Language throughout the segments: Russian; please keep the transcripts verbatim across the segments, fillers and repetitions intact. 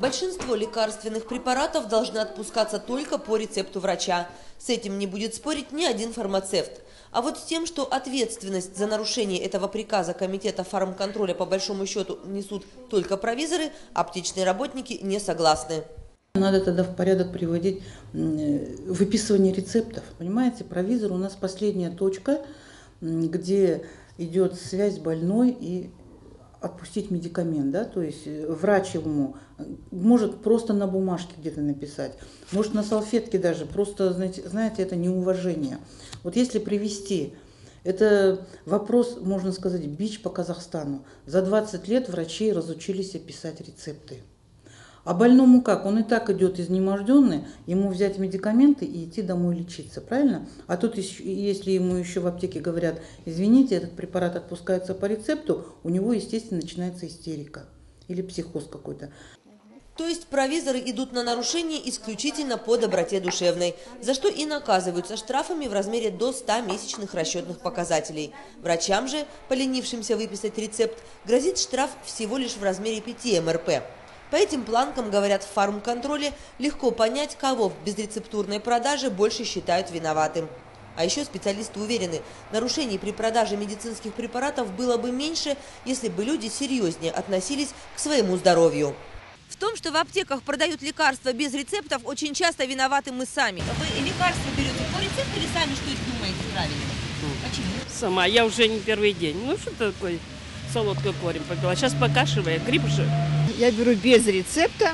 Большинство лекарственных препаратов должны отпускаться только по рецепту врача. С этим не будет спорить ни один фармацевт. А вот с тем, что ответственность за нарушение этого приказа Комитета фармконтроля по большому счету несут только провизоры, аптечные работники не согласны. Надо тогда в порядок приводить выписывание рецептов. Понимаете, провизор у нас последняя точка, где идет связь больной и отпустить медикамент, да, то есть врач ему может просто на бумажке где-то написать, может на салфетке даже, просто, знаете, знаете, это неуважение. Вот если привести, это вопрос, можно сказать, бич по Казахстану. За двадцать лет врачи разучились писать рецепты. А больному как? Он и так идет изнеможденный, ему взять медикаменты и идти домой лечиться, правильно? А тут, если ему еще в аптеке говорят, извините, этот препарат отпускается по рецепту, у него, естественно, начинается истерика или психоз какой-то. То есть провизоры идут на нарушение исключительно по доброте душевной, за что и наказываются штрафами в размере до ста месячных расчетных показателей. Врачам же, поленившимся выписать рецепт, грозит штраф всего лишь в размере пяти эм эр пэ. По этим планкам, говорят в фармконтроле, легко понять, кого в безрецептурной продаже больше считают виноватым. А еще специалисты уверены, нарушений при продаже медицинских препаратов было бы меньше, если бы люди серьезнее относились к своему здоровью. В том, что в аптеках продают лекарства без рецептов, очень часто виноваты мы сами. Вы лекарства берете по рецепту или сами что-то думаете правильно? Почему? Сама, я уже не первый день. Ну что такое? Солодкий корень попила. Сейчас покашивает, грипп же. Я беру без рецепта.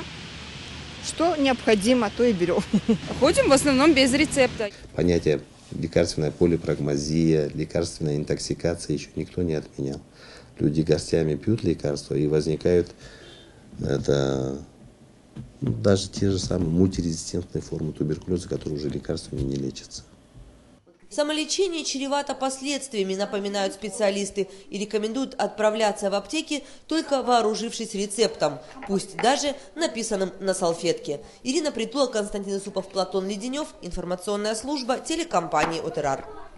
Что необходимо, то и беру. Ходим в основном без рецепта. Понятие лекарственная полипрагмазия, лекарственная интоксикация еще никто не отменял. Люди горстями пьют лекарства и возникают это, ну, даже те же самые мультирезистентные формы туберкулеза, которые уже лекарствами не лечатся. Самолечение чревато последствиями, напоминают специалисты, и рекомендуют отправляться в аптеки, только вооружившись рецептом, пусть даже написанным на салфетке. Ирина Притула, Константин Исупов, Платон Леденев. Информационная служба телекомпании ОТРАР.